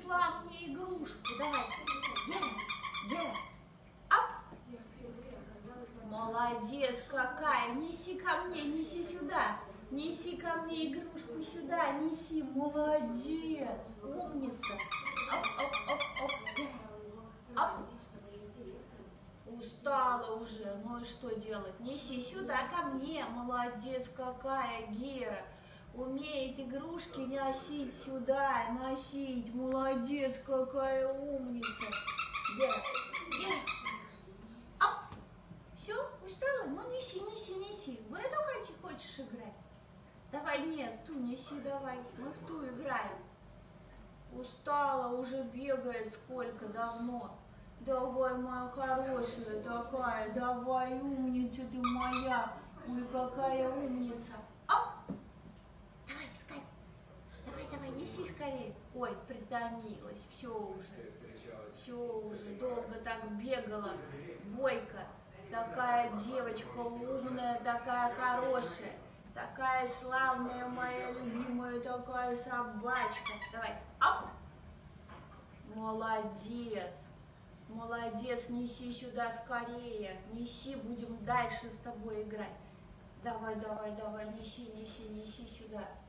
принесла мне игрушку. Давай. Гера. Ап. Молодец какая. Неси ко мне, неси сюда. Неси ко мне игрушку сюда. Неси. Молодец. Умница. Оп, оп, оп, оп. Оп. Устала уже. Ну и что делать? Неси сюда ко мне. Молодец какая, Гера. Умеет игрушки носить сюда, носить. Молодец какая умница. Гера. Оп. Все, устала? Ну неси, неси, неси. В эту хочешь играть? Давай, нет, ту неси, давай. Мы в ту играем. Устала, уже бегает сколько давно. Давай, моя хорошая такая, давай, умница ты моя. Ой, какая умница. Оп! Давай, искать. Давай, неси скорее. Ой, притомилась, все уже, долго так бегала. Бойко, такая девочка умная, такая хорошая. Такая славная, моя любимая, такая собачка. Давай, оп! Молодец. Молодец, неси сюда скорее. Неси, будем дальше с тобой играть. Давай, неси сюда.